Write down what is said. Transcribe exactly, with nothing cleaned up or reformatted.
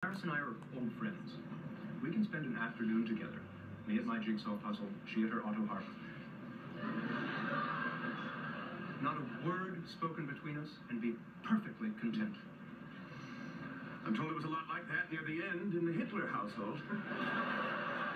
Paris and I are old friends. We can spend an afternoon together. Me at my jigsaw puzzle, she at her autoharp. Not a word spoken between us, and be perfectly content. I'm told it was a lot like that near the end in the Hitler household.